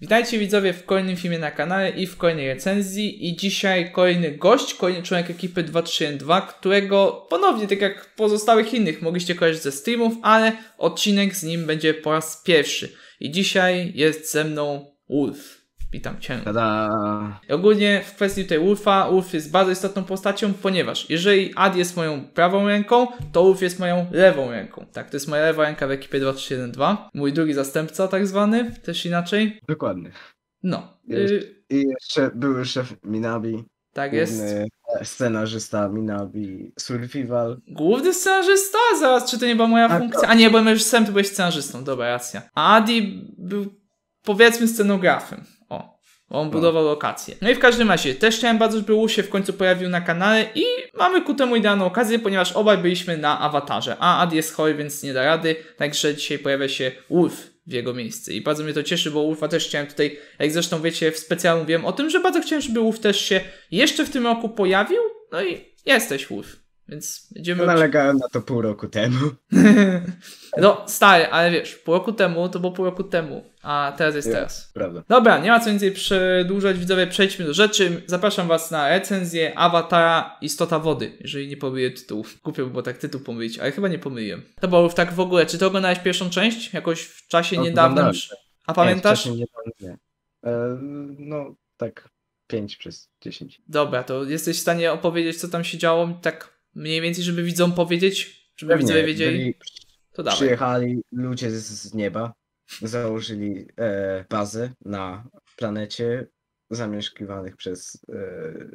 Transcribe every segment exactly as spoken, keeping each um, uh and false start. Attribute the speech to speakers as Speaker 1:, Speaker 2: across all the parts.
Speaker 1: Witajcie widzowie w kolejnym filmie na kanale i w kolejnej recenzji i dzisiaj kolejny gość, kolejny członek ekipy dwa trzy jeden dwa, którego ponownie, tak jak pozostałych innych, mogliście kojarzyć ze streamów, ale odcinek z nim będzie po raz pierwszy. I dzisiaj jest ze mną Wolf. Witam cię.
Speaker 2: Tada.
Speaker 1: I ogólnie w kwestii tutaj Wolfa, Wolf jest bardzo istotną postacią, ponieważ jeżeli Ad jest moją prawą ręką, to Wolf jest moją lewą ręką. Tak, to jest moja lewa ręka w ekipie dwa trzy jeden dwa. Mój drugi zastępca tak zwany, też inaczej.
Speaker 2: Dokładnie.
Speaker 1: No.
Speaker 2: Y I jeszcze były szef Minabi.
Speaker 1: Tak jest.
Speaker 2: Scenarzysta Minabi Survival.
Speaker 1: Główny scenarzysta? Zaraz, czy to nie była moja
Speaker 2: A,
Speaker 1: funkcja?
Speaker 2: to...
Speaker 1: A nie, byłem reżyserem, to byłeś scenarzystą, dobra, racja. A Adi był, powiedzmy, scenografem. O, on budował no. lokacje. No i w każdym razie, też chciałem bardzo, żeby Wolf się w końcu pojawił na kanale i mamy ku temu idealną okazję, ponieważ obaj byliśmy na awatarze. A Adi jest chory, więc nie da rady, także dzisiaj pojawia się Wolf w jego miejsce. I bardzo mnie to cieszy, bo Wolfa też chciałem tutaj, jak zresztą wiecie, w specjalu mówiłem o tym, że bardzo chciałem, żeby Wolf też się jeszcze w tym roku pojawił. No i jesteś Wolf. Więc będziemy...
Speaker 2: Nalegałem na to pół roku temu.
Speaker 1: No, stary, ale wiesz, pół roku temu to było pół roku temu, a teraz jest
Speaker 2: ja,
Speaker 1: teraz.
Speaker 2: Prawda.
Speaker 1: Dobra, nie ma co więcej przedłużać, widzowie, przejdźmy do rzeczy. Zapraszam was na recenzję Awatara Istota Wody, jeżeli nie pomylię tytułów. Głupio by było tak tytuł pomylić, ale chyba nie pomyliłem. To było tak w ogóle, czy ty oglądałeś pierwszą część? Jakoś w czasie
Speaker 2: no,
Speaker 1: niedawnym? A pamiętasz?
Speaker 2: Nie, w czasie niedawnym, nie. E, no, tak pięć przez dziesięć.
Speaker 1: Dobra, to jesteś w stanie opowiedzieć, co tam się działo, tak mniej więcej, żeby widzom powiedzieć? Żeby
Speaker 2: Pewnie,
Speaker 1: widzowie wiedzieli?
Speaker 2: byli,
Speaker 1: to dawaj.
Speaker 2: Przyjechali ludzie z, z nieba, założyli e, bazę na planecie zamieszkiwanych przez e,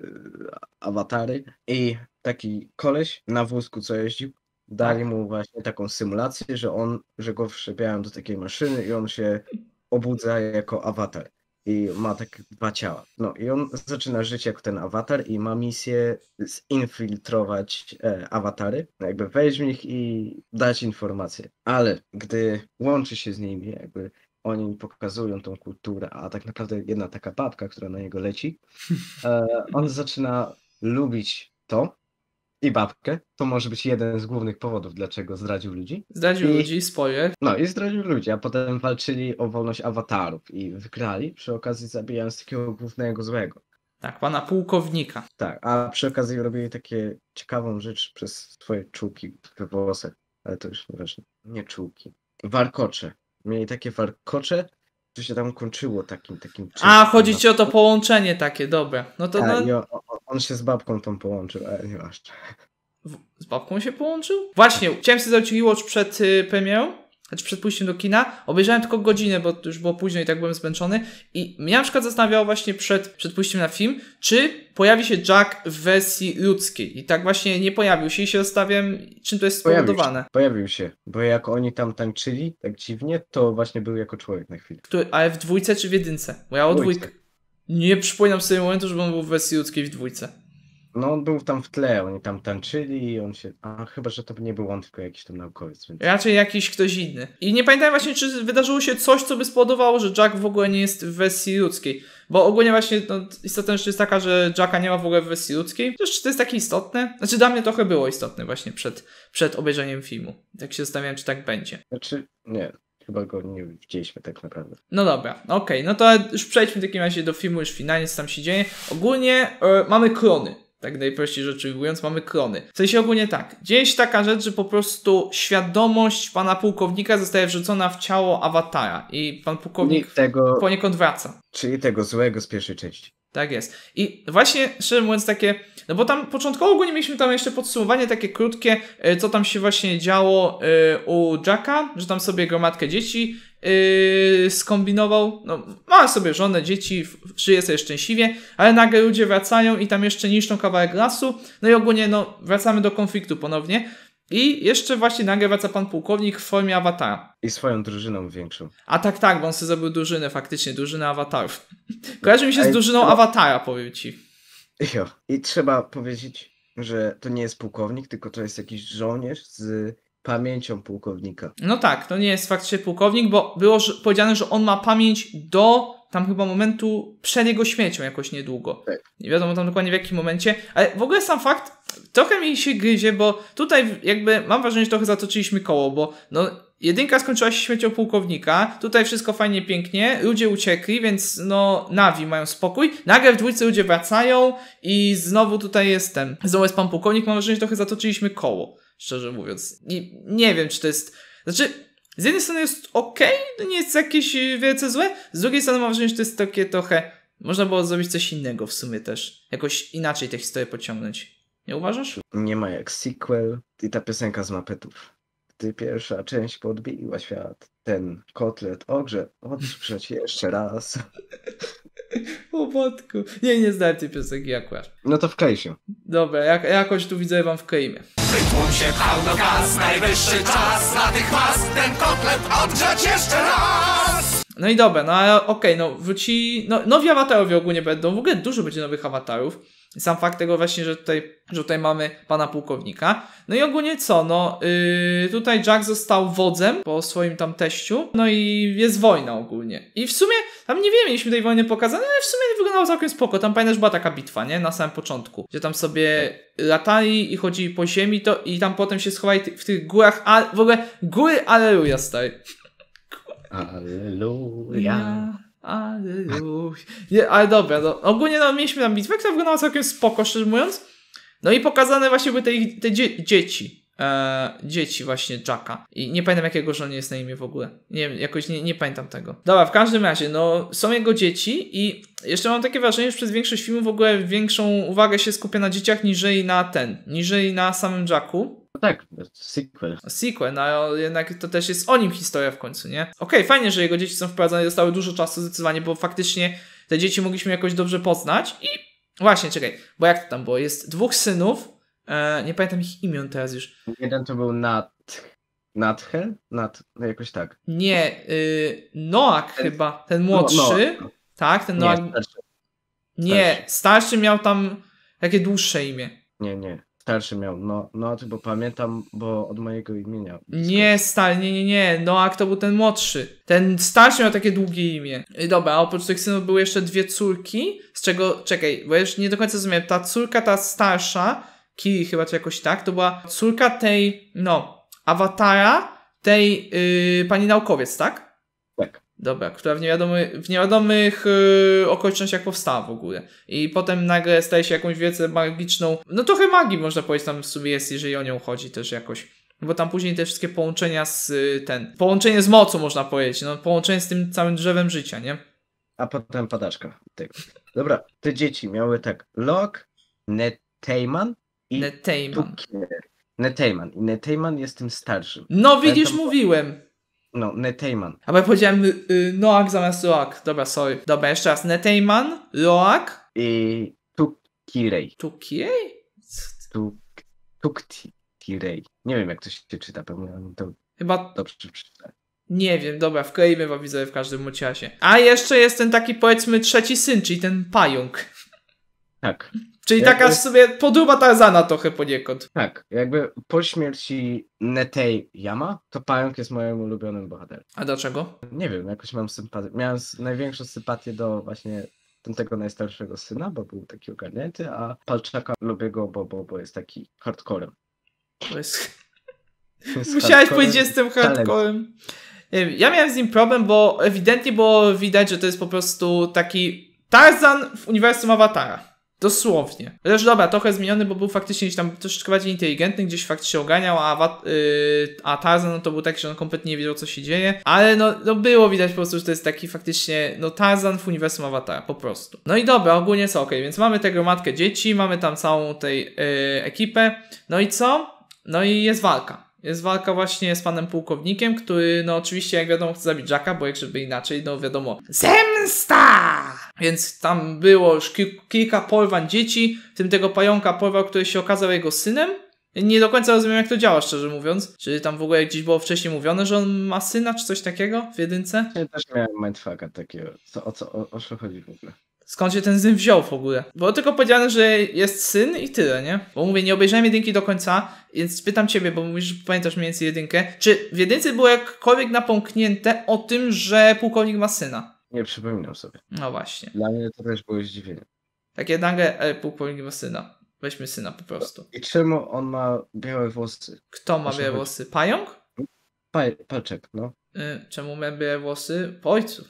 Speaker 2: awatary i taki koleś na wózku, co jeździł, dali mu właśnie taką symulację, że on, że go wszczepiają do takiej maszyny i on się obudza jako awatar. I ma tak dwa ciała. No i on zaczyna żyć jako ten awatar i ma misję zinfiltrować e, awatary, jakby wejść w nich i dać informacje. Ale gdy łączy się z nimi, jakby oni pokazują tą kulturę, a tak naprawdę jedna taka babka, która na niego leci, e, on zaczyna lubić to i babkę. To może być jeden z głównych powodów, dlaczego zdradził ludzi.
Speaker 1: Zdradził
Speaker 2: I,
Speaker 1: ludzi, spoiler.
Speaker 2: No i zdradził ludzi, a potem walczyli o wolność awatarów i wygrali, przy okazji zabijając takiego głównego złego.
Speaker 1: Tak, pana pułkownika.
Speaker 2: Tak, a przy okazji robili takie ciekawą rzecz przez swoje czułki we włosach, ale to już nieważne. Nie czułki. Warkocze. Mieli takie warkocze, to się tam kończyło takim takim...
Speaker 1: A, chodzi ci o to połączenie takie, dobre. No to...
Speaker 2: A,
Speaker 1: no...
Speaker 2: i on, on się z babką tą połączył, ale nieważne.
Speaker 1: Z babką się połączył? Właśnie, chciałem sobie zrobić rewatch przed y, premierą, znaczy przed pójściem do kina. Obejrzałem tylko godzinę, bo już było późno i tak byłem zmęczony. I mnie na przykład zastanawiało właśnie przed, przed pójściem na film, czy pojawi się Jack w wersji ludzkiej. I tak właśnie nie pojawił się i się zastanawiam, czym to jest spowodowane.
Speaker 2: Pojawił się, pojawił się, bo jak oni tam tańczyli, tak dziwnie, to właśnie był jako człowiek na chwilę.
Speaker 1: Który, ale w dwójce czy w jedynce? Bo ja o dwójkę. Nie przypominam sobie momentu, żeby on był w wersji ludzkiej w dwójce.
Speaker 2: No on był tam w tle, oni tam tańczyli i on się... A chyba, że to nie był on, tylko jakiś tam naukowiec. Więc...
Speaker 1: Raczej jakiś ktoś inny. I nie pamiętam właśnie, czy wydarzyło się coś, co by spowodowało, że Jack w ogóle nie jest w wersji ludzkiej. Bo ogólnie właśnie no, istotna rzecz jest taka, że Jacka nie ma w ogóle w wersji ludzkiej. Zresztą czy to jest takie istotne? Znaczy dla mnie trochę było istotne właśnie przed, przed obejrzeniem filmu. Tak się zastanawiałem, czy tak będzie.
Speaker 2: Znaczy, nie. Chyba go nie widzieliśmy tak naprawdę.
Speaker 1: No dobra, okej. Okay. No to już przejdźmy w takim razie do filmu już finalnie, co tam się dzieje. Ogólnie e, mamy klony. Tak najprościej rzecz ujmując, mamy klony. W sensie ogólnie tak. Dzieje się taka rzecz, że po prostu świadomość pana pułkownika zostaje wrzucona w ciało awatara. I pan pułkownik tego... poniekąd wraca.
Speaker 2: Czyli tego złego z pierwszej części.
Speaker 1: Tak jest. I właśnie, szczerze mówiąc, takie... No bo tam początkowo ogólnie mieliśmy tam jeszcze podsumowanie takie krótkie, co tam się właśnie działo u Jacka, że tam sobie gromadkę dzieci yy, skombinował. No, ma sobie żonę, dzieci, żyje sobie szczęśliwie, ale nagle ludzie wracają i tam jeszcze niszczą kawałek lasu. No i ogólnie, no, wracamy do konfliktu ponownie. I jeszcze właśnie nagle wraca pan pułkownik w formie awatara.
Speaker 2: I swoją drużyną większą.
Speaker 1: A tak, tak, bo on sobie zrobił drużynę, faktycznie, drużynę awatarów. Kojarzy mi się z drużyną to... awatara, powiem ci.
Speaker 2: Jo. I trzeba powiedzieć, że to nie jest pułkownik, tylko to jest jakiś żołnierz z pamięcią pułkownika.
Speaker 1: No tak, to nie jest faktycznie pułkownik, bo było że, powiedziane, że on ma pamięć do tam chyba momentu przed jego śmiercią jakoś niedługo.
Speaker 2: Tak.
Speaker 1: Nie wiadomo tam dokładnie w jakim momencie, ale w ogóle sam fakt trochę mi się gryzie, bo tutaj jakby mam wrażenie, że trochę zatoczyliśmy koło, bo no jedynka skończyła się śmiercią pułkownika, tutaj wszystko fajnie, pięknie, ludzie uciekli, więc no Navi mają spokój, nagle w dwójce ludzie wracają i znowu tutaj jestem, znowu jest pan pułkownik, mam wrażenie, że trochę zatoczyliśmy koło, szczerze mówiąc. I nie wiem, czy to jest, znaczy z jednej strony jest okej, to nie jest jakieś wielce złe, z drugiej strony mam wrażenie, że to jest takie trochę, można było zrobić coś innego w sumie też, jakoś inaczej tę historię pociągnąć. Nie uważasz?
Speaker 2: Nie ma jak sequel i ta piosenka z Muppetów. Gdy pierwsza część podbiła świat, ten kotlet ogrze, odgrzeć jeszcze raz.
Speaker 1: O matku. Nie, nie znałem tej piosenki akurat.
Speaker 2: No to wklej się.
Speaker 1: Dobra, jak, jakoś tu widzę wam wkleimy.
Speaker 3: Wytłum się pełno gaz, najwyższy czas natychmiast ten kotlet odgrzać jeszcze raz!
Speaker 1: No i dobra, no ale okej, okay, no wróci... No, nowi awatarowie ogólnie będą, w ogóle dużo będzie nowych awatarów. Sam fakt tego właśnie, że tutaj, że tutaj mamy pana pułkownika. No i ogólnie co, no yy, tutaj Jack został wodzem po swoim tam teściu, no i jest wojna ogólnie. I w sumie, tam nie wiem, mieliśmy tej wojny pokazane, ale w sumie wyglądało całkiem spoko. Tam pamiętasz, była taka bitwa, nie? Na samym początku, gdzie tam sobie latali i chodzili po ziemi to i tam potem się schowali w tych górach, a w ogóle góry Alleluja, stary.
Speaker 2: Alleluja.
Speaker 1: Alleluja. Nie, ale dobra, no, ogólnie no, mieliśmy tam bitwę, która wyglądała całkiem spoko, szczerze mówiąc. No i pokazane właśnie były te, te dzie dzieci. E, dzieci właśnie Jacka. I nie pamiętam jakiego żonie jest na imię w ogóle. Nie wiem, jakoś nie, nie pamiętam tego. Dobra, w każdym razie, no są jego dzieci i jeszcze mam takie wrażenie, że przez większość filmu w ogóle większą uwagę się skupia na dzieciach niżeli na ten, niżeli na samym Jacku.
Speaker 2: No tak, sequel.
Speaker 1: Sequel, no jednak to też jest o nim historia w końcu, nie? Okej, okay, fajnie, że jego dzieci są wprowadzone, dostały dużo czasu zdecydowanie, bo faktycznie te dzieci mogliśmy jakoś dobrze poznać i właśnie, czekaj, bo jak to tam było? Jest dwóch synów, e, nie pamiętam ich imion teraz już.
Speaker 2: Jeden to był Nat... Nathe? Nat... No jakoś tak.
Speaker 1: Nie, y, Noak ten... chyba, ten młodszy, no, no. Tak, ten Noak. Nie, starszy. Nie, starszy. starszy miał tam takie dłuższe imię.
Speaker 2: Nie, nie. Starszy miał, no, no, bo pamiętam, bo od mojego imienia.
Speaker 1: Nie, stary, nie, nie, nie, Noak to był ten młodszy. Ten starszy miał takie długie imię. I dobra, a oprócz tych synów były jeszcze dwie córki, z czego, czekaj, bo już nie do końca zrozumiałem, ta córka, ta starsza, Kiri chyba czy jakoś tak, to była córka tej, no, awatara, tej yy, pani naukowiec, tak?
Speaker 2: Tak.
Speaker 1: Dobra, która w, niewiadomy, w niewiadomych yy, okolicznościach powstała w ogóle. I potem nagle staje się jakąś wiedzę magiczną. No trochę magii można powiedzieć tam w sumie jest, jeżeli o nią chodzi też jakoś. Bo tam później te wszystkie połączenia z yy, ten... Połączenie z mocą można powiedzieć. No połączenie z tym całym drzewem życia, nie?
Speaker 2: A potem padaczka. Tego. Dobra, te dzieci miały tak Locke, Neteyman i
Speaker 1: Neteyman.
Speaker 2: Neteyman. I Neteyman jest tym starszym.
Speaker 1: No widzisz, Pamiętam... mówiłem.
Speaker 2: No, Neteyman.
Speaker 1: A bo ja powiedziałem y, y, Noak zamiast Loak. Dobra, sorry. Dobra, jeszcze raz. Neteyman, Loak
Speaker 2: i Tukirej.
Speaker 1: Tukirej?
Speaker 2: Tukirej. Nie wiem, jak to się czyta, pewnie to
Speaker 1: chyba
Speaker 2: dobrze przeczytałem.
Speaker 1: Nie wiem, dobra, wkleimy wam widzę w każdym czasie. A jeszcze jest ten taki, powiedzmy, trzeci syn, czyli ten pająk.
Speaker 2: Tak.
Speaker 1: Czyli
Speaker 2: jakby...
Speaker 1: taka w sobie podróba Tarzana trochę poniekąd.
Speaker 2: Tak, jakby po śmierci Neteyama, to pająk jest moim ulubionym bohaterem.
Speaker 1: A dlaczego?
Speaker 2: Nie wiem, jakoś mam sympatię. Miałem największą sympatię do właśnie tego najstarszego syna, bo był taki ogarnięty, a Palczaka lubię go, bo, bo, bo jest taki hardcorem.
Speaker 1: To jest... jest Musiałeś powiedzieć, że jestem hardcorem. Nie wiem, ja miałem z nim problem, bo ewidentnie było widać, że to jest po prostu taki Tarzan w uniwersum Awatara. Dosłownie. Chociaż dobra, trochę zmieniony, bo był faktycznie gdzieś tam troszeczkę bardziej inteligentny, gdzieś faktycznie oganiał, a, yy, a Tarzan no to był taki, że on kompletnie nie wiedział, co się dzieje. Ale no, no było widać po prostu, że to jest taki faktycznie no Tarzan w uniwersum Awatara, po prostu. No i dobra, ogólnie co, okej, okay, więc mamy tę gromadkę dzieci, mamy tam całą tej yy, ekipę. No i co? No i jest walka. Jest walka właśnie z panem pułkownikiem, który no oczywiście jak wiadomo chce zabić Jacka, bo jak żeby inaczej, no wiadomo, zemsta! Więc tam było już kil- kilka porwań dzieci, w tym tego pająka porwał, który się okazał jego synem. Nie do końca rozumiem jak to działa, szczerze mówiąc. Czy tam w ogóle gdzieś było wcześniej mówione, że on ma syna, czy coś takiego w jedynce?
Speaker 2: Ja też miałem mindfucka takiego, co, o co o, o co chodzi w ogóle.
Speaker 1: Skąd się ten syn wziął w ogóle? Było tylko powiedziane, że jest syn i tyle, nie? Bo mówię, nie obejrzałem jedynki do końca, więc pytam ciebie, bo mówisz, że pamiętasz mniej więcej jedynkę. Czy w jedynce było jakkolwiek napomknięte o tym, że pułkownik ma syna?
Speaker 2: Nie przypominam sobie.
Speaker 1: No właśnie.
Speaker 2: Dla mnie to też było zdziwienie.
Speaker 1: Takie nagle, ale pułkownik ma syna. Weźmy syna po prostu.
Speaker 2: I czemu on ma białe włosy?
Speaker 1: Kto ma białe włosy? Pająk?
Speaker 2: Pa Palczek, no.
Speaker 1: Y, czemu miałem białe włosy? Po ojcu.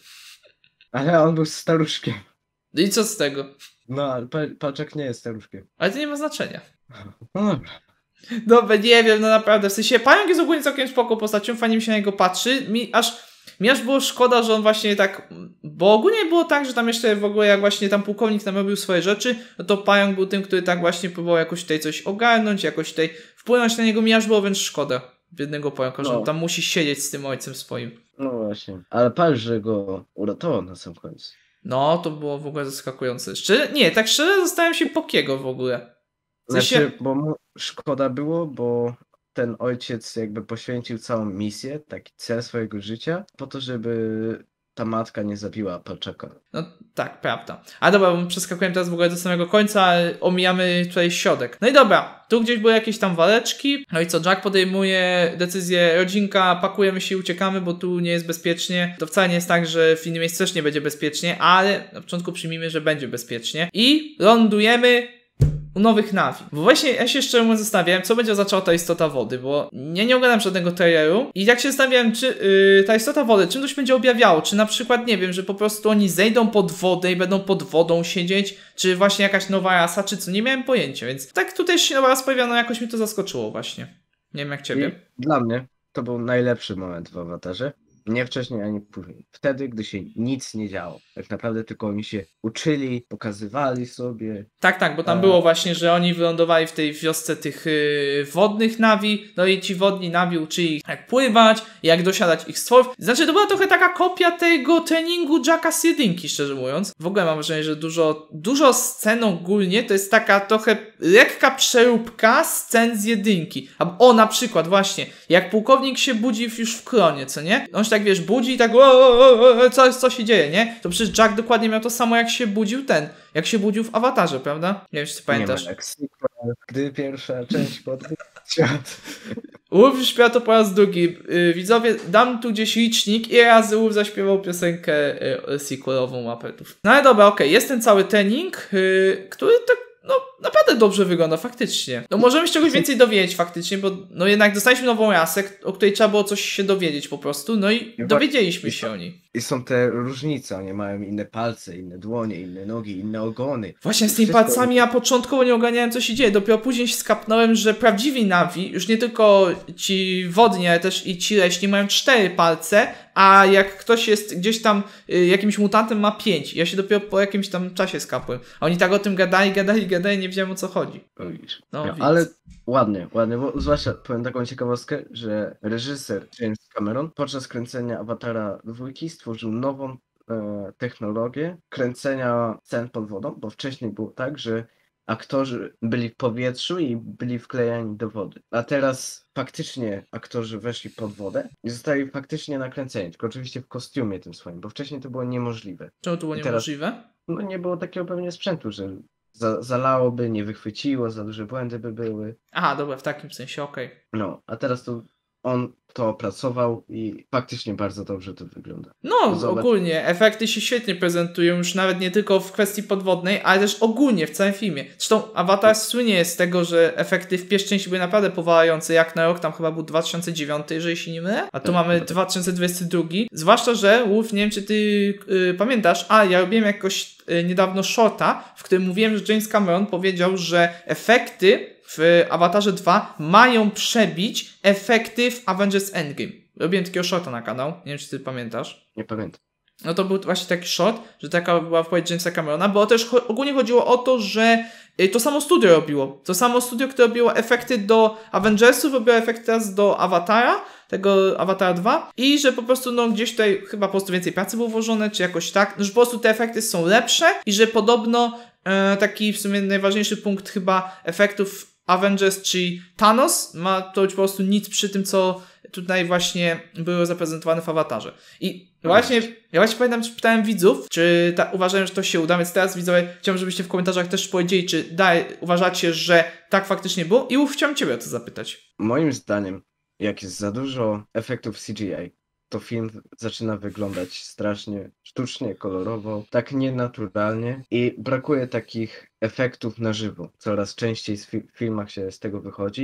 Speaker 2: Ale on był staruszkiem.
Speaker 1: No i co z tego?
Speaker 2: No, ale pa Palczek nie jest staruszkiem.
Speaker 1: Ale to nie ma znaczenia.
Speaker 2: No dobra.
Speaker 1: Dobra, nie wiem, no naprawdę. W sensie, Pająk jest ogólnie całkiem spoko postacią, fajnie mi się na niego patrzy. Mi aż, mi aż było szkoda, że on właśnie tak... Bo ogólnie było tak, że tam jeszcze w ogóle jak właśnie tam pułkownik tam robił swoje rzeczy, no to Pająk był tym, który tak właśnie próbował jakoś tutaj coś ogarnąć, jakoś tutaj wpłynąć na niego. Mi aż było wręcz szkoda biednego Pająka, że
Speaker 2: No.
Speaker 1: on tam musi siedzieć z tym ojcem swoim.
Speaker 2: No właśnie. Ale patrz, że go uratował na sam końcu.
Speaker 1: No, to było w ogóle zaskakujące. Szczerze, nie, tak szczerze zastanawiam się Pokiego w ogóle. W sensie...
Speaker 2: Znaczy, bo mu szkoda było, bo ten ojciec jakby poświęcił całą misję, taki cel swojego życia, po to, żeby ta matka nie zabiła Palczaka.
Speaker 1: No tak, prawda. A dobra, bo przeskakuję teraz w ogóle do samego końca, ale omijamy tutaj środek. No i dobra, tu gdzieś były jakieś tam waleczki. No i co, Jack podejmuje decyzję, rodzinka, pakujemy się i uciekamy, bo tu nie jest bezpiecznie. To wcale nie jest tak, że w innym miejscu też nie będzie bezpiecznie, ale na początku przyjmijmy, że będzie bezpiecznie. I lądujemy u nowych Navi. Bo właśnie ja się szczerze mówiąc zastanawiałem, co będzie oznaczała ta istota wody, bo ja nie oglądam żadnego traileru i tak się zastanawiałem, czy yy, ta istota wody, czym to się będzie objawiało, czy na przykład, nie wiem, że po prostu oni zejdą pod wodę i będą pod wodą siedzieć, czy właśnie jakaś nowa rasa, czy co, nie miałem pojęcia, więc tak tutaj się nowa rasa pojawia, no jakoś mi to zaskoczyło właśnie. Nie wiem jak ciebie.
Speaker 2: I dla mnie to był najlepszy moment w Awatarze. Nie wcześniej ani później. Wtedy, gdy się nic nie działo. Tak naprawdę tylko oni się uczyli, pokazywali sobie.
Speaker 1: Tak, tak, bo tam
Speaker 2: A...
Speaker 1: było właśnie, że oni wylądowali w tej wiosce tych yy, wodnych Navi, no i ci wodni Navi uczyli ich jak pływać, jak dosiadać ich stworów. Znaczy to była trochę taka kopia tego treningu Jacka z jedynki, szczerze mówiąc. W ogóle mam wrażenie, że dużo, dużo scen ogólnie to jest taka trochę lekka przeróbka scen z jedynki. O, na przykład właśnie, jak pułkownik się budzi już w kronie, co nie? On się tak, wiesz, budzi i tak o, o, o, co, co się dzieje, nie? To przecież Jack dokładnie miał to samo, jak się budził ten, jak się budził w Awatarze, prawda? Nie wiem, czy ty pamiętasz.
Speaker 2: Nie ma jak sequel, gdy pierwsza część podbiła świat.
Speaker 1: Wolf śpiewa to po raz drugi. Yy, widzowie, dam tu gdzieś licznik i razy Wolf zaśpiewał piosenkę yy, sequelową Muppetów. No ale dobra, okej, okay. Jest ten cały trening, yy, który tak no naprawdę dobrze wygląda, faktycznie. No możemy się czegoś więcej dowiedzieć faktycznie, bo no jednak dostaliśmy nową rasę, o której trzeba było coś się dowiedzieć po prostu, no i dowiedzieliśmy się o niej.
Speaker 2: I są te różnice, oni mają inne palce, inne dłonie, inne nogi, inne ogony.
Speaker 1: Właśnie z tymi
Speaker 2: Wszystko...
Speaker 1: palcami ja początkowo nie ogarniałem, co się dzieje, dopiero później się skapnąłem, że prawdziwi Navi, już nie tylko ci wodni, ale też i ci leśni mają cztery palce, a jak ktoś jest gdzieś tam y, jakimś mutantem ma pięć. Ja się dopiero po jakimś tam czasie skapłem. A oni tak o tym gadali, gadali, gadali, nie wiedziałem o co chodzi.
Speaker 2: No, widzisz.
Speaker 1: No,
Speaker 2: no, ale ładnie, ładnie, bo zwłaszcza powiem taką ciekawostkę, że reżyser James Cameron podczas kręcenia Awatara dwójki stworzył nową e, technologię kręcenia scen pod wodą, bo wcześniej było tak, że aktorzy byli w powietrzu i byli wklejani do wody. A teraz faktycznie aktorzy weszli pod wodę i zostali faktycznie nakręceni, tylko oczywiście w kostiumie tym swoim, bo wcześniej to było niemożliwe.
Speaker 1: Czemu to było
Speaker 2: I
Speaker 1: niemożliwe?
Speaker 2: Teraz, no nie było takiego pewnie sprzętu, że za, zalałoby, nie wychwyciło, za duże błędy by były.
Speaker 1: Aha, dobra, w takim sensie, okej. Okay.
Speaker 2: No, a teraz to on to opracował i faktycznie bardzo dobrze to wygląda.
Speaker 1: No,
Speaker 2: Zobacz.
Speaker 1: Ogólnie efekty się świetnie prezentują, już nawet nie tylko w kwestii podwodnej, ale też ogólnie w całym filmie. Zresztą Avatar słynie z tego, że efekty w pierwszej części były naprawdę powalające, jak na rok, tam chyba był dwa tysiące dziewiąty, jeżeli się nie mylę, a tu mamy dwa tysiące dwudziesty drugi. Zwłaszcza, że Wolf, nie wiem czy ty yy, pamiętasz, a ja robiłem jakoś yy, niedawno shorta, w którym mówiłem, że James Cameron powiedział, że efekty w Awatarze dwa mają przebić efekty w Avengers Endgame. Robiłem takiego shorta na kanał, nie wiem czy ty pamiętasz.
Speaker 2: Nie pamiętam.
Speaker 1: No to był właśnie taki short, że taka była wypowiedź Jamesa Camerona, bo też cho- ogólnie chodziło o to, że y, to samo studio robiło. To samo studio, które robiło efekty do Avengersów, robiło efekty teraz do Awatara, tego Awatara dwa i że po prostu no gdzieś tutaj chyba po prostu więcej pracy było włożone, czy jakoś tak, że po prostu te efekty są lepsze i że podobno y, taki w sumie najważniejszy punkt chyba efektów Avengers, czyli Thanos, ma to być po prostu nic przy tym, co tutaj właśnie było zaprezentowane w Awatarze. I właśnie, ja właśnie pamiętam, czy pytałem widzów, czy ta, uważają, że to się uda, więc teraz widzowie, chciałbym, żebyście w komentarzach też powiedzieli, czy daj, uważacie, że tak faktycznie było i ów, chciałem ciebie o to zapytać.
Speaker 2: Moim zdaniem, jak jest za dużo efektów C G I, to film zaczyna wyglądać strasznie sztucznie, kolorowo, tak nienaturalnie i brakuje takich efektów na żywo. Coraz częściej w fi- filmach się z tego wychodzi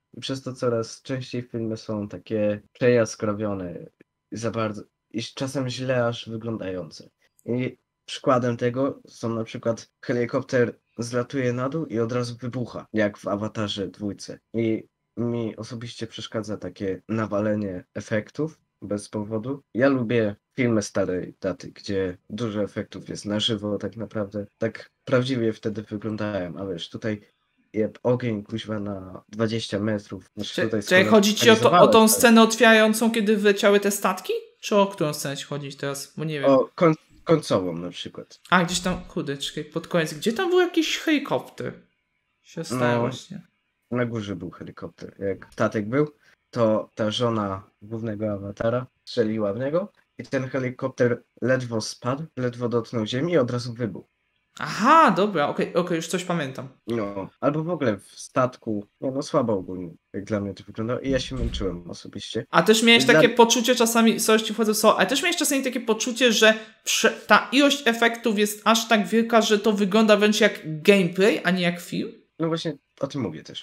Speaker 2: I przez to coraz częściej filmy są takie przejaskrawione i za bardzo, i czasem źle aż wyglądające. I przykładem tego są na przykład helikopter zlatuje na dół i od razu wybucha, jak w Awatarze dwójce. I mi osobiście przeszkadza takie nawalenie efektów bez powodu. Ja lubię filmy starej daty, gdzie dużo efektów jest na żywo tak naprawdę. Tak prawdziwie wtedy wyglądają, a wiesz, tutaj jeb, ogień kuźwa na dwadzieścia metrów.
Speaker 1: Czy, czy chodzi ci o, to, o tą scenę otwierającą, kiedy wleciały te statki? Czy o którą scenę ci chodzi teraz? Bo nie wiem.
Speaker 2: O koń, końcową na przykład.
Speaker 1: A, gdzieś tam, kurde, czekaj, pod koniec. Gdzie tam był jakiś helikopter? Się stało
Speaker 2: No,
Speaker 1: właśnie.
Speaker 2: Na górze był helikopter. Jak statek był, to ta żona głównego awatara strzeliła w niego i ten helikopter ledwo spadł, ledwo dotknął ziemi i od razu wybuchł.
Speaker 1: Aha, dobra, okej, okay, okay, już coś pamiętam.
Speaker 2: No, albo w ogóle w statku, no, no słabo ogólnie, jak dla mnie to wyglądało i ja się męczyłem osobiście.
Speaker 1: A też miałeś
Speaker 2: Dla...
Speaker 1: takie poczucie czasami, sorry, ci wchodzę w słowo, ale też miałeś czasami takie poczucie, że prze... ta ilość efektów jest aż tak wielka, że to wygląda wręcz jak gameplay, a nie jak film?
Speaker 2: No właśnie o tym mówię też.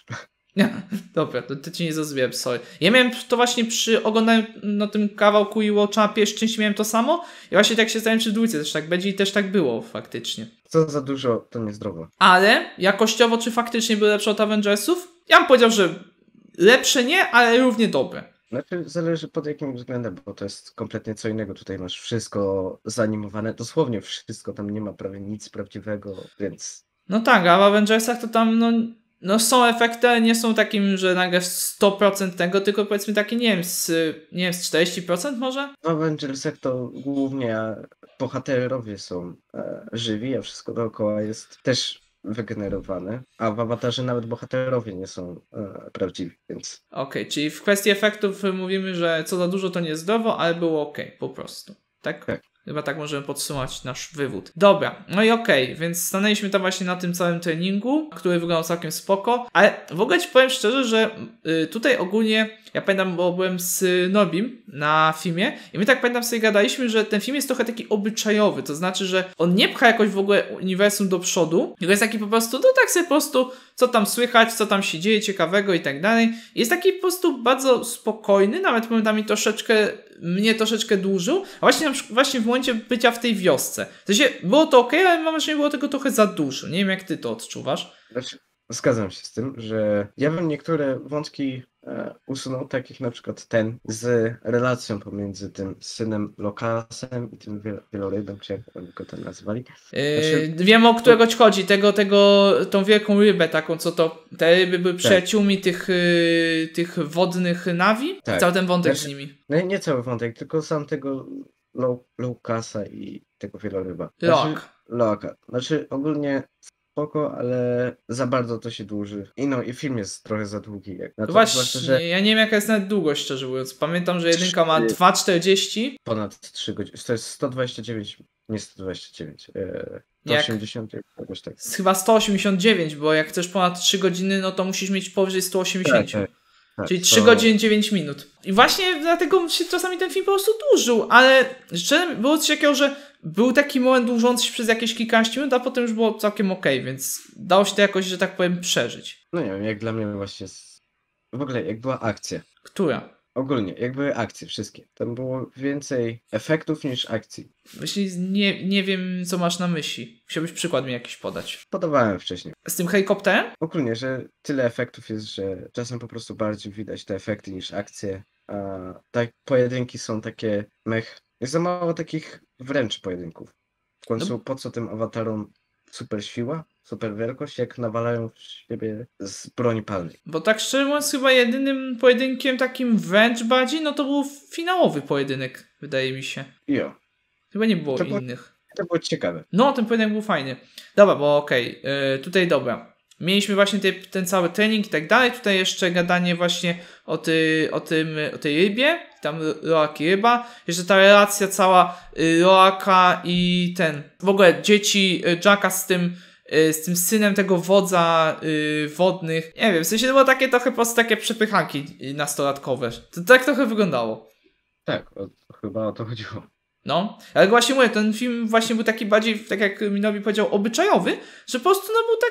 Speaker 1: Dobra, to, to ci nie zrozumiałem, sorry. Ja miałem to właśnie przy oglądaniu na tym kawałku i Watcha pierwszej części miałem to samo i właśnie tak się zastanawiam, czy w dwójce też tak będzie i też tak było faktycznie.
Speaker 2: Co za dużo, to niezdrowo.
Speaker 1: Ale jakościowo, czy faktycznie były lepsze od Avengersów? Ja bym powiedział, że lepsze nie, ale równie dobre.
Speaker 2: Znaczy zależy pod jakim względem, bo to jest kompletnie co innego. Tutaj masz wszystko zanimowane, dosłownie wszystko, tam nie ma prawie nic prawdziwego, więc...
Speaker 1: No tak, a w Avengersach to tam no... No są efekty, ale nie są takim, że nagle sto procent tego, tylko powiedzmy takie, nie wiem, z, nie wiem, z czterdzieści procent może?
Speaker 2: W Avengersach to głównie bohaterowie są e, żywi, a wszystko dookoła jest też wygenerowane, a w Awatarze nawet bohaterowie nie są e, prawdziwi, więc...
Speaker 1: Okej, okay, czyli w kwestii efektów mówimy, że co za dużo to niezdrowo, ale było okej, okay, po prostu, tak?
Speaker 2: Tak.
Speaker 1: Chyba tak możemy podsumować nasz wywód. Dobra, no i okej, okay, więc stanęliśmy tam właśnie na tym całym treningu, który wyglądał całkiem spoko, ale w ogóle ci powiem szczerze, że y, tutaj ogólnie, ja pamiętam, bo byłem z Nobim na filmie i my tak pamiętam sobie gadaliśmy, że ten film jest trochę taki obyczajowy, to znaczy, że on nie pcha jakoś w ogóle uniwersum do przodu, tylko jest taki po prostu, no tak sobie po prostu, co tam słychać, co tam się dzieje ciekawego i tak dalej. Jest taki po prostu bardzo spokojny, nawet momentami troszeczkę, mnie troszeczkę dłużył, a właśnie, właśnie w momencie bycia w tej wiosce. W sensie, było to okej, okay, ale mam wrażenie, było tego trochę za dużo. Nie wiem, jak ty to odczuwasz.
Speaker 2: Znaczy, zgadzam się z tym, że ja bym niektóre wątki e, usunął, tak jak na przykład ten z relacją pomiędzy tym synem Lokasem i tym wiel- wielorybem, czy jak oni go tam nazywali.
Speaker 1: Znaczy, yy, wiem, o którego ci chodzi, tego, tego, tą wielką rybę taką, co to, te ryby były tak. przyjaciółmi tych, yy, tych wodnych Navi, tak. Cały ten wątek znaczy, z nimi.
Speaker 2: No nie cały wątek, tylko sam tego Lokasa i tego wieloryba.
Speaker 1: Lok.
Speaker 2: Znaczy, Loka. Znaczy ogólnie spoko, ale za bardzo to się dłuży. I no, i film jest trochę za długi. Jak na to,
Speaker 1: Właśnie,
Speaker 2: zwłaszcza, że...
Speaker 1: ja nie wiem jaka jest nawet długość, szczerze mówiąc. Pamiętam, że jedynka ma dwa czterdzieści.
Speaker 2: Ponad trzy godziny. To jest sto dwadzieścia dziewięć, nie sto dwadzieścia dziewięć. E, sto osiemdziesiąt, jakoś tak.
Speaker 1: Chyba sto osiemdziesiąt dziewięć, bo jak chcesz ponad trzy godziny, no to musisz mieć powyżej sto osiemdziesiąt. Tak, tak. Tak, czyli trzy godziny dziewięć minut. I właśnie dlatego się czasami ten film po prostu dłużył, ale szczerze było coś takiego, że był taki moment dłużący się przez jakieś kilkanaście minut, a potem już było całkiem okej, okay, więc dało się to jakoś, że tak powiem, przeżyć.
Speaker 2: No nie wiem, jak dla mnie właśnie w ogóle jak była akcja.
Speaker 1: Która?
Speaker 2: Ogólnie, jak były akcje wszystkie. Tam było więcej efektów niż akcji.
Speaker 1: Właśnie nie, nie wiem, co masz na myśli. Musiałbyś przykład mi jakiś podać.
Speaker 2: Podawałem wcześniej.
Speaker 1: Z tym helikopterem?
Speaker 2: Ogólnie, że tyle efektów jest, że czasem po prostu bardziej widać te efekty niż akcje. A tak pojedynki są takie mech. Jest za mało takich wręcz pojedynków. W końcu no. Po co tym awatarom super siła? Super wielkość, jak nawalają w siebie z broni palnej.
Speaker 1: Bo tak szczerze mówiąc, chyba jedynym pojedynkiem takim wręcz bardziej, no to był finałowy pojedynek, wydaje mi się.
Speaker 2: Jo.
Speaker 1: Chyba nie było
Speaker 2: to
Speaker 1: innych.
Speaker 2: Było, to było ciekawe.
Speaker 1: No, ten pojedynek był fajny. Dobra, bo okej, okay. yy, tutaj dobra. Mieliśmy właśnie te, ten cały trening i tak dalej. Tutaj jeszcze gadanie właśnie o, ty, o, tym, o tej rybie. Tam Roak i ryba. Jeszcze ta relacja cała y, Roaka i ten. W ogóle dzieci y, Jacka z tym z tym synem tego wodza yy, wodnych. Nie wiem, w sensie to było takie trochę po prostu takie przepychanki nastolatkowe. To tak trochę wyglądało.
Speaker 2: Tak, o, chyba o to chodziło.
Speaker 1: No, ale właśnie mówię, ten film właśnie był taki bardziej, tak jak Minobi powiedział, obyczajowy, że po prostu no był taki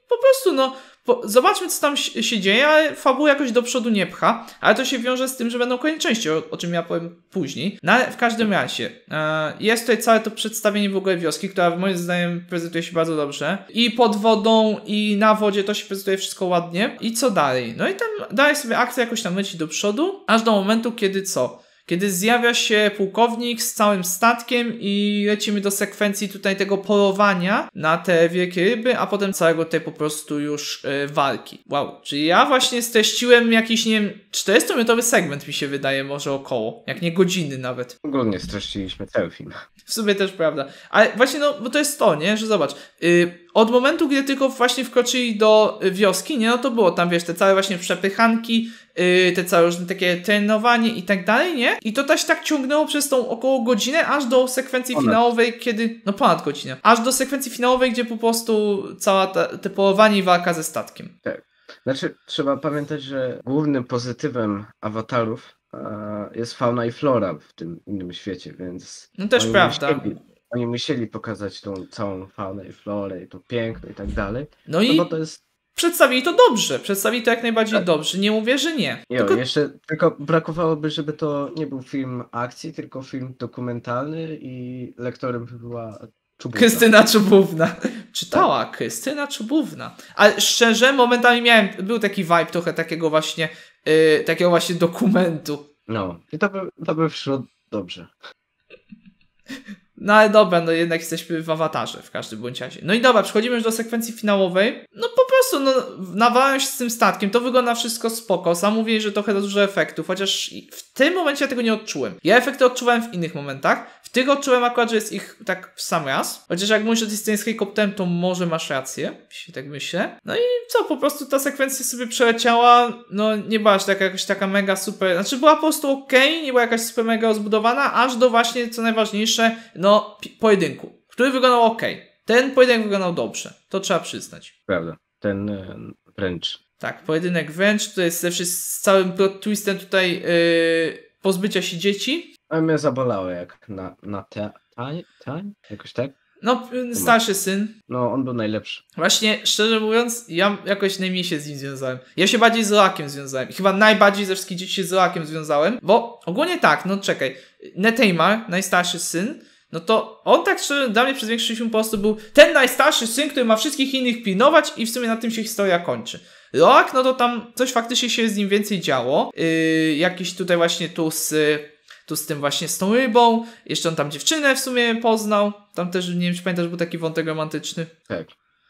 Speaker 1: po prostu, no, po, zobaczmy, co tam się, się dzieje, ale fabuła jakoś do przodu nie pcha, ale to się wiąże z tym, że będą kolejne części, o, o czym ja powiem później. No ale w każdym razie, e, jest tutaj całe to przedstawienie w ogóle wioski, która moim zdaniem prezentuje się bardzo dobrze. I pod wodą, i na wodzie to się prezentuje wszystko ładnie. I co dalej? No i tam dalej sobie akcja jakoś tam leci do przodu, aż do momentu, kiedy co? Kiedy zjawia się pułkownik z całym statkiem i lecimy do sekwencji tutaj tego polowania na te wielkie ryby, a potem całego tej po prostu już yy, walki. Wow, czyli ja właśnie streściłem jakiś, nie wiem, czterystuminutowy segment mi się wydaje może około, jak nie godziny nawet.
Speaker 2: Ogólnie streściliśmy cały film.
Speaker 1: W sumie też prawda. Ale właśnie, no, bo to jest to, nie? Że zobacz, yy, od momentu, gdy tylko właśnie wkroczyli do wioski, nie? No to było tam, wiesz, te całe właśnie przepychanki, yy, te całe różne takie trenowanie i tak dalej, nie? I to też tak ciągnęło przez tą około godzinę, aż do sekwencji
Speaker 2: Ponad.
Speaker 1: finałowej, kiedy... No ponad godzinę. Aż do sekwencji finałowej, gdzie po prostu cała ta, te polowanie i walka ze statkiem.
Speaker 2: Tak. Znaczy, trzeba pamiętać, że głównym pozytywem awatarów e, jest fauna i flora w tym innym świecie, więc...
Speaker 1: No też
Speaker 2: oni
Speaker 1: prawda.
Speaker 2: Musieli, oni musieli pokazać tą całą faunę i florę i to piękno i tak dalej.
Speaker 1: No
Speaker 2: No
Speaker 1: i
Speaker 2: bo to jest...
Speaker 1: przedstawili to dobrze. Przedstawili to jak najbardziej
Speaker 2: Tak.
Speaker 1: dobrze. Nie mówię, że nie.
Speaker 2: Jo,
Speaker 1: Tylko...
Speaker 2: jeszcze tylko brakowałoby, żeby to nie był film akcji, tylko film dokumentalny i lektorem by była Czubówna.
Speaker 1: Krystyna Czubówna. Czytała Krystyna Czubówna. Ale szczerze, momentami miałem, był taki vibe trochę takiego właśnie, yy, takiego właśnie dokumentu.
Speaker 2: No, i to by, to by wszło dobrze.
Speaker 1: No ale dobra, no jednak jesteśmy w awatarze w każdym bądź razie. No i dobra, przechodzimy już do sekwencji finałowej. No po prostu, no nawalałem się z tym statkiem, to wygląda wszystko spoko. Sam mówię, że trochę za dużo efektów, chociaż w tym momencie ja tego nie odczułem. Ja efekty odczuwałem w innych momentach. W tych odczułem akurat, że jest ich tak w sam raz. Chociaż jak mówisz, że ty z helikopterem, to może masz rację, się tak myślę. No i co, po prostu ta sekwencja sobie przeleciała, no nie była aż taka, jakaś taka mega super, znaczy była po prostu okej, okay, nie była jakaś super mega rozbudowana, aż do właśnie, co najważniejsze, no pojedynku, który wyglądał okej. Okay. Ten pojedynek wyglądał dobrze, to trzeba przyznać.
Speaker 2: Prawda, ten e, wręcz.
Speaker 1: Tak, pojedynek wręcz, to jest też z całym plot twistem tutaj yy, pozbycia się dzieci.
Speaker 2: A mnie zabolało jak na, na te, tań, tań? Jakoś tak?
Speaker 1: No, starszy syn.
Speaker 2: No, on był najlepszy.
Speaker 1: Właśnie, szczerze mówiąc, ja jakoś najmniej się z nim związałem. Ja się bardziej z Roakiem związałem. Chyba najbardziej ze wszystkich dzieci się z Roakiem związałem, bo ogólnie tak, no czekaj. Neteimar, najstarszy syn, no to on tak szczerze dla mnie przez większość film po prostu był ten najstarszy syn, który ma wszystkich innych pilnować i w sumie na tym się historia kończy. Roak, no to tam coś faktycznie się z nim więcej działo. Yy, jakiś tutaj właśnie tu z... Tu z tym właśnie z tą rybą. Jeszcze on tam dziewczynę w sumie poznał. Tam też, nie wiem czy pamiętasz, był taki wątek romantyczny.
Speaker 2: Tak.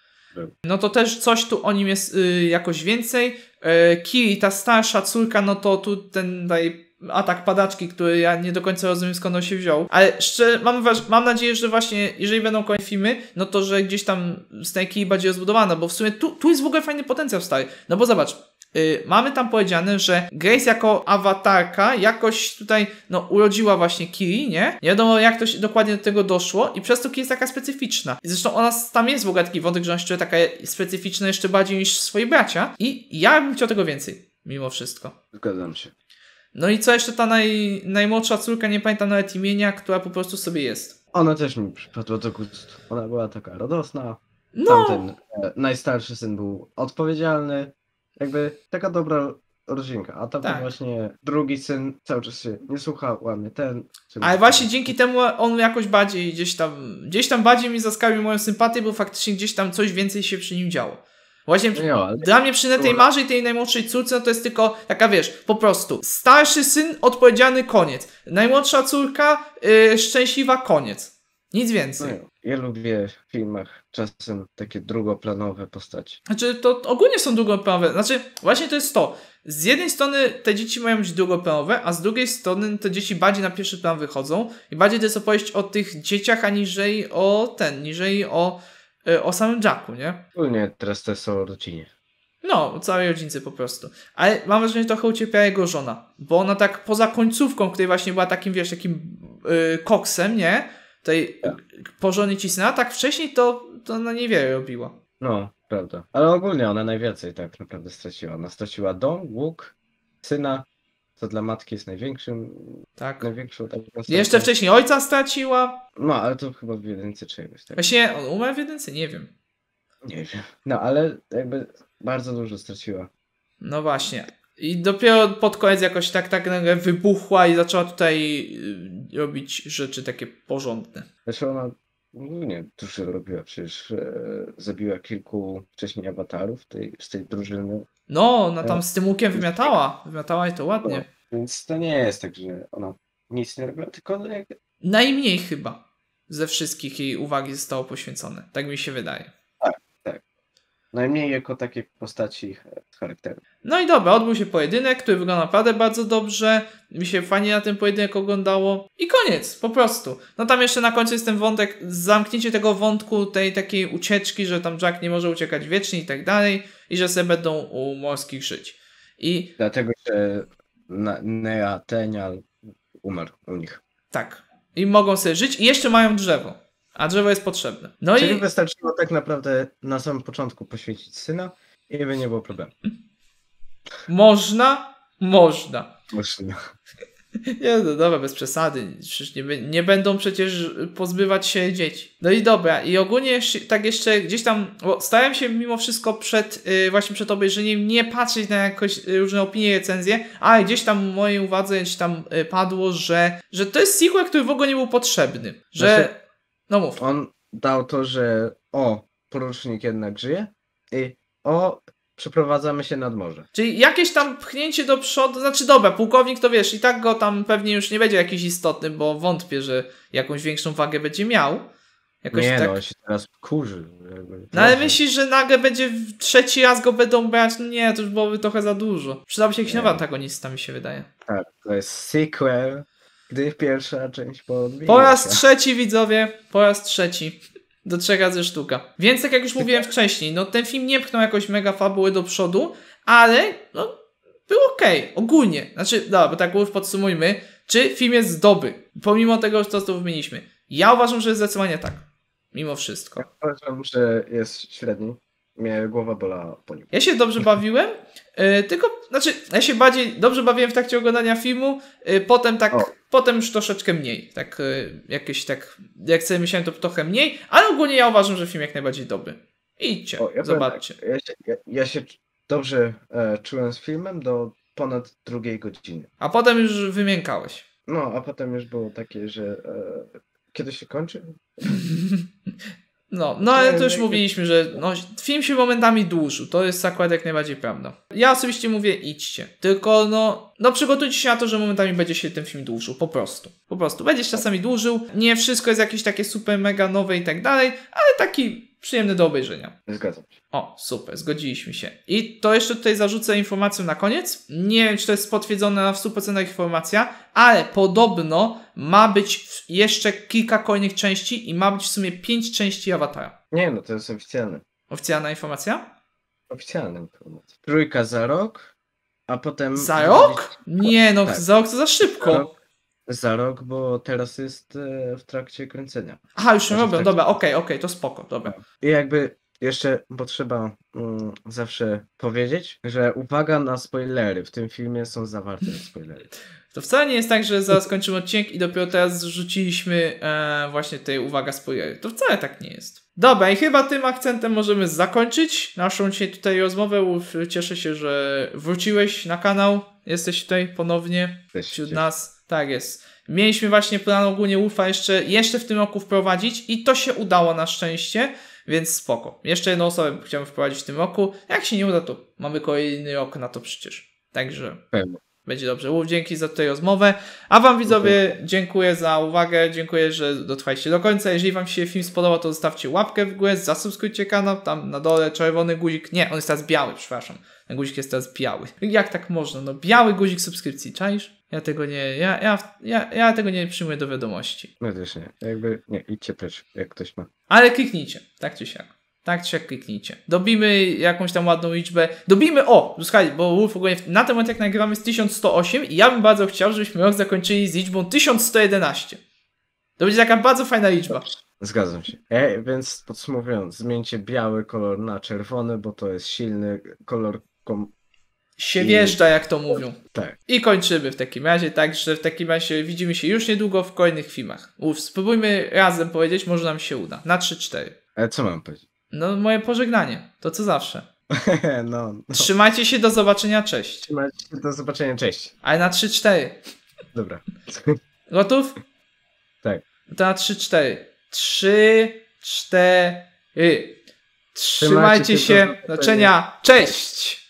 Speaker 1: No to też coś tu o nim jest y, jakoś więcej. Y, Kiri, ta starsza córka, no to tu ten daj atak padaczki, który ja nie do końca rozumiem skąd on się wziął. Ale szczerze, mam, mam nadzieję, że właśnie jeżeli będą kolejne filmy, no to że gdzieś tam z tej Kiri bardziej rozbudowana, bo w sumie tu, tu jest w ogóle fajny potencjał stary. No bo zobacz, Yy, mamy tam powiedziane, że Grace jako awatarka jakoś tutaj no urodziła właśnie Kiri, nie? Nie wiadomo jak to się dokładnie do tego doszło i przez to Kiri jest taka specyficzna. I zresztą ona tam jest w ogóle taki wątek, że ona jeszcze taka specyficzna jeszcze bardziej niż swoi bracia i ja bym chciał tego więcej, mimo wszystko.
Speaker 2: Zgadzam się.
Speaker 1: No i co jeszcze ta naj, najmłodsza córka, nie pamiętam nawet imienia, która po prostu sobie jest.
Speaker 2: Ona też mi przypadła do gustu. Ona była taka radosna.
Speaker 1: No!
Speaker 2: Tamten e, najstarszy syn był odpowiedzialny. Jakby taka dobra rodzinka, a tam
Speaker 1: Tak.
Speaker 2: właśnie drugi syn cały czas się nie słuchał, łamie ten.
Speaker 1: Ale właśnie dzięki temu on jakoś bardziej gdzieś tam, gdzieś tam bardziej mi zaskawił moją sympatię, bo faktycznie gdzieś tam coś więcej się przy nim działo. Właśnie
Speaker 2: No, ale...
Speaker 1: dla mnie przy tej marze i tej najmłodszej córce no to jest tylko taka, wiesz, po prostu starszy syn, odpowiedzialny, koniec. Najmłodsza córka, yy, szczęśliwa, koniec. Nic więcej.
Speaker 2: No, ja lubię w filmach czasem takie drugoplanowe postaci.
Speaker 1: Znaczy, to ogólnie są drugoplanowe. Znaczy, właśnie to jest to. Z jednej strony te dzieci mają być drugoplanowe, a z drugiej strony te dzieci bardziej na pierwszy plan wychodzą i bardziej to jest opowieść o tych dzieciach, aniżeli o ten, niżeli o, yy, o samym Jacku, nie?
Speaker 2: Ogólnie teraz to jest o rodzinie.
Speaker 1: No, o całej rodzince po prostu. Ale mam wrażenie, że trochę ucierpiała jego żona. Bo ona tak poza końcówką, której właśnie była takim, wiesz, takim yy, koksem, nie? Tej
Speaker 2: Tak.
Speaker 1: porządnie cisnęła, tak wcześniej to, to ona niewiele robiła.
Speaker 2: No, prawda. Ale ogólnie ona najwięcej tak naprawdę straciła. Ona straciła dom, łuk, syna, co dla matki jest największym,
Speaker 1: Tak.
Speaker 2: największą taką stratą.
Speaker 1: Jeszcze wcześniej ojca straciła.
Speaker 2: No, ale to chyba w jedynce czegoś, tak?
Speaker 1: Właśnie on umarł w jedynce, nie wiem.
Speaker 2: Nie wiem. No ale jakby bardzo dużo straciła.
Speaker 1: No właśnie. I dopiero pod koniec jakoś tak, tak nagle wybuchła i zaczęła tutaj y, robić rzeczy takie porządne.
Speaker 2: Znaczy ona nie dużo robiła, przecież e, zabiła kilku wcześniej awatarów tej, z tej drużyny.
Speaker 1: No, ona tam z tym łukiem wymiatała. Wymiatała i to ładnie.
Speaker 2: No, więc to nie jest tak, że ona nic nie robiła, tylko no jak...
Speaker 1: Najmniej chyba ze wszystkich jej uwagi zostało poświęcone. Tak mi się wydaje.
Speaker 2: Najmniej jako takie postaci charakteru.
Speaker 1: No i dobra, odbył się pojedynek, który wygląda naprawdę bardzo dobrze. Mi się fajnie na ten pojedynek oglądało. I koniec, po prostu. No tam jeszcze na końcu jest ten wątek, zamknięcie tego wątku, tej takiej ucieczki, że tam Jack nie może uciekać wiecznie i tak dalej. I że sobie będą u morskich żyć. I
Speaker 2: Dlatego, że Na- Nea Tenial umarł u nich.
Speaker 1: tak. I mogą sobie żyć i jeszcze mają drzewo. A drzewo jest potrzebne. No
Speaker 2: Czyli
Speaker 1: i
Speaker 2: wystarczyło tak naprawdę na samym początku poświęcić syna i by nie było problemu.
Speaker 1: można, można.
Speaker 2: Właśnie.
Speaker 1: Nie, no dobra, bez przesady. Przecież nie, b- nie będą przecież pozbywać się dzieci. No i dobra, i ogólnie jeszcze, tak jeszcze gdzieś tam, bo starałem się mimo wszystko przed, yy, właśnie przed obejrzeniem nie patrzeć na jakoś yy, różne opinie, recenzje, ale gdzieś tam w mojej uwadze gdzieś tam yy, padło, że, że to jest sequel, który w ogóle nie był potrzebny. Że,
Speaker 2: Znaczy-
Speaker 1: no mów.
Speaker 2: On dał to, że o, porucznik jednak żyje i o, przeprowadzamy się nad morze.
Speaker 1: Czyli jakieś tam pchnięcie do przodu, znaczy dobra, pułkownik to wiesz, i tak go tam pewnie już nie będzie jakiś istotny, bo wątpię, że jakąś większą wagę będzie miał. Jakoś
Speaker 2: nie
Speaker 1: tak...
Speaker 2: no, on się teraz kurzy. Jakby,
Speaker 1: No ale
Speaker 2: trochę.
Speaker 1: myślisz, że nagle będzie w trzeci raz go będą brać? No nie, to już byłoby trochę za dużo. Przydałby się jakiś
Speaker 2: Nie.
Speaker 1: nowy antagonista, mi się wydaje.
Speaker 2: Tak, to jest sequel, gdy pierwsza część podbiła
Speaker 1: Po raz
Speaker 2: się.
Speaker 1: trzeci, widzowie, po raz trzeci. Do trzech razy sztuka. Więc tak jak już mówiłem wcześniej, no ten film nie pchnął jakoś mega fabuły do przodu, ale no był okej, okay, ogólnie. Znaczy, dobra, bo tak już podsumujmy, czy film jest dobry, pomimo tego, że to, co wymieniliśmy. Ja uważam, że zdecydowanie tak. Mimo wszystko.
Speaker 2: Ja uważam, że jest średni. Mnie głowa bolała po nim.
Speaker 1: Ja się dobrze bawiłem, yy, tylko, znaczy, ja się bardziej dobrze bawiłem w trakcie oglądania filmu, yy, potem tak,
Speaker 2: O.
Speaker 1: potem już troszeczkę mniej, tak, yy, jakieś tak, jak sobie myślałem, to trochę mniej, ale ogólnie ja uważam, że film jak najbardziej dobry. Idźcie,
Speaker 2: O, ja powiem
Speaker 1: zobaczcie.
Speaker 2: Tak, ja, się, ja, ja się dobrze e, czułem z filmem do ponad drugiej godziny.
Speaker 1: A potem już wymiękałeś.
Speaker 2: No, a potem już było takie, że e, kiedy się kończy?
Speaker 1: No, no ale to już
Speaker 2: Nie,
Speaker 1: mówiliśmy, że no, film się momentami dłużył. To jest akurat jak najbardziej prawda. Ja osobiście mówię idźcie. Tylko no, no przygotujcie się na to, że momentami będzie się ten film dłużył. Po prostu. Po prostu. Będzie się czasami dłużył. Nie wszystko jest jakieś takie super mega nowe i tak dalej, ale taki przyjemny do obejrzenia.
Speaker 2: Zgadzam się.
Speaker 1: O, super, zgodziliśmy się. I to jeszcze tutaj zarzucę informację na koniec. Nie wiem, czy to jest potwierdzona w stu procentach informacja, ale podobno ma być jeszcze kilka kolejnych części i ma być w sumie pięć części Awatara.
Speaker 2: Nie no, to jest oficjalne.
Speaker 1: Oficjalna informacja?
Speaker 2: Oficjalne informacje. Trójka za rok, a potem...
Speaker 1: Za rok? Nie, no
Speaker 2: Tak.
Speaker 1: za rok to za szybko.
Speaker 2: Za rok, za rok, bo teraz jest e, w trakcie kręcenia.
Speaker 1: Aha, już ją
Speaker 2: Znaczy w
Speaker 1: robią,
Speaker 2: trakcie-
Speaker 1: dobra, okej, okej, to spoko, dobra.
Speaker 2: I jakby jeszcze potrzeba mm, zawsze powiedzieć, że uwaga na spoilery. W tym filmie są zawarte spoilery.
Speaker 1: To wcale nie jest tak, że zaraz kończymy odcinek i dopiero teraz zrzuciliśmy e, właśnie tej uwaga spoilery. To wcale tak nie jest. Dobra, i chyba tym akcentem możemy zakończyć naszą dzisiaj tutaj rozmowę. Uf, cieszę się, że wróciłeś na kanał. Jesteś tutaj ponownie
Speaker 2: Też
Speaker 1: wśród
Speaker 2: się-
Speaker 1: nas. Tak jest. Mieliśmy właśnie plan ogólnie Wolfa jeszcze, jeszcze w tym roku wprowadzić i to się udało na szczęście, więc spoko. Jeszcze jedną osobę chciałem wprowadzić w tym roku. Jak się nie uda, to mamy kolejny rok na to przecież. Także
Speaker 2: Pewnie.
Speaker 1: będzie dobrze. Łup, dzięki za tę rozmowę. A wam widzowie dziękuję za uwagę, dziękuję, że dotrwaliście do końca. Jeżeli wam się film spodobał, to zostawcie łapkę w górę, zasubskrybujcie kanał, tam na dole czerwony guzik, nie, on jest teraz biały, przepraszam. Ten guzik jest teraz biały. Jak tak można? No biały guzik subskrypcji, czaisz? Ja tego nie, ja, ja, ja, ja tego nie przyjmuję do wiadomości.
Speaker 2: No też nie. Jakby nie, idźcie precz, jak ktoś ma.
Speaker 1: Ale kliknijcie, tak czy siak. Tak czy siak kliknijcie. Dobimy jakąś tam ładną liczbę. Dobimy, o, słuchaj, bo Wolf ogólnie na ten moment jak nagrywamy jest tysiąc sto osiem i ja bym bardzo chciał, żebyśmy rok zakończyli z liczbą tysiąc sto jedenaście. To będzie taka bardzo fajna liczba.
Speaker 2: Zgadzam się. E, więc podsumowując, zmieńcie biały kolor na czerwony, bo to jest silny kolor. Kom...
Speaker 1: Się
Speaker 2: I-
Speaker 1: wjeżdża, jak to mówią.
Speaker 2: Tak.
Speaker 1: I kończymy w takim razie, także w takim razie widzimy się już niedługo w kolejnych filmach. Uf, spróbujmy razem powiedzieć, może nam się uda. Na trzy cztery.
Speaker 2: Ale co mam powiedzieć?
Speaker 1: No moje pożegnanie, to co zawsze.
Speaker 2: no, no.
Speaker 1: Trzymajcie się, do zobaczenia, cześć.
Speaker 2: Trzymajcie się, do zobaczenia, cześć.
Speaker 1: Ale na trzy cztery.
Speaker 2: Dobra.
Speaker 1: Gotów?
Speaker 2: Tak.
Speaker 1: To na trzy cztery. trzy cztery. Trzymajcie się, do zobaczenia, cześć!